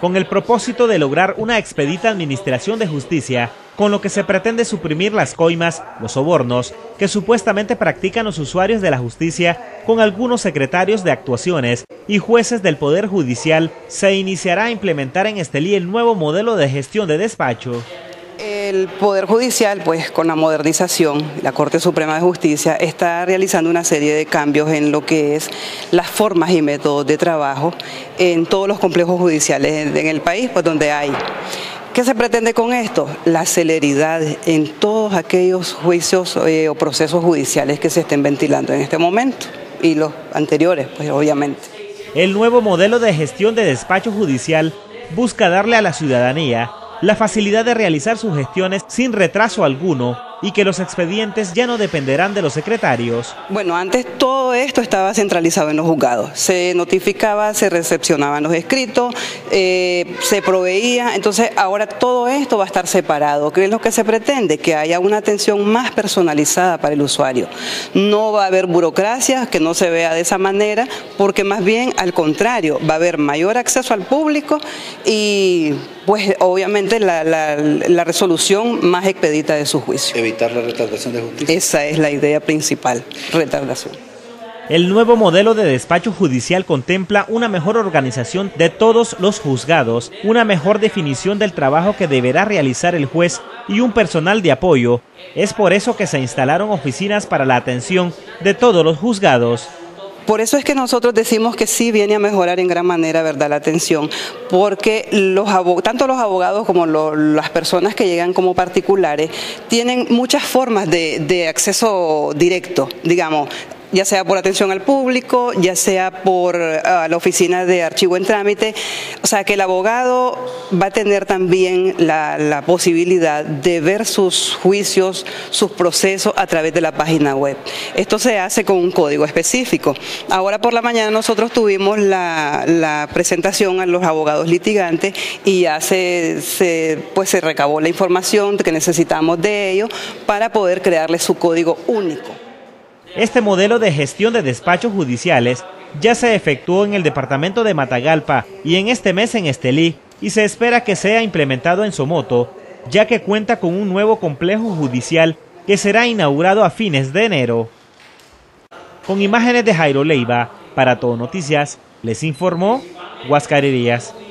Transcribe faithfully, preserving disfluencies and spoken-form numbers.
con el propósito de lograr una expedita administración de justicia, con lo que se pretende suprimir las coimas, los sobornos, que supuestamente practican los usuarios de la justicia con algunos secretarios de actuaciones y jueces del Poder Judicial. Se iniciará a implementar en Estelí el nuevo modelo de gestión de despacho. El Poder Judicial, pues con la modernización, la Corte Suprema de Justicia está realizando una serie de cambios en lo que es las formas y métodos de trabajo en todos los complejos judiciales en el país, pues donde hay. ¿Qué se pretende con esto? La celeridad en todos aquellos juicios eh, o procesos judiciales que se estén ventilando en este momento y los anteriores, pues obviamente. El nuevo modelo de gestión de despacho judicial busca darle a la ciudadanía la facilidad de realizar sus gestiones sin retraso alguno y que los expedientes ya no dependerán de los secretarios. Bueno, antes todo esto estaba centralizado en los juzgados. Se notificaba, se recepcionaban los escritos, eh, se proveía. Entonces ahora todo esto va a estar separado. ¿Qué es lo que se pretende? Que haya una atención más personalizada para el usuario. No va a haber burocracia, que no se vea de esa manera, porque más bien al contrario, va a haber mayor acceso al público y pues obviamente la, la, la resolución más expedita de su juicio. Evitar la retardación de justicia. Esa es la idea principal, retardación. El nuevo modelo de despacho judicial contempla una mejor organización de todos los juzgados, una mejor definición del trabajo que deberá realizar el juez y un personal de apoyo. Es por eso que se instalaron oficinas para la atención de todos los juzgados. Por eso es que nosotros decimos que sí viene a mejorar en gran manera, ¿verdad?, la atención, porque los tanto los abogados como lo, las personas que llegan como particulares tienen muchas formas de, de acceso directo, digamos, ya sea por atención al público, ya sea por uh, la oficina de archivo en trámite, o sea que el abogado va a tener también la, la posibilidad de ver sus juicios, sus procesos a través de la página web. Esto se hace con un código específico. Ahora por la mañana nosotros tuvimos la, la presentación a los abogados litigantes y ya se, se, pues se recabó la información que necesitamos de ellos para poder crearle su código único. Este modelo de gestión de despachos judiciales ya se efectuó en el departamento de Matagalpa y en este mes en Estelí, y se espera que sea implementado en Somoto, ya que cuenta con un nuevo complejo judicial que será inaugurado a fines de enero. Con imágenes de Jairo Leiva, para Todo Noticias, les informó Huáscar Herías.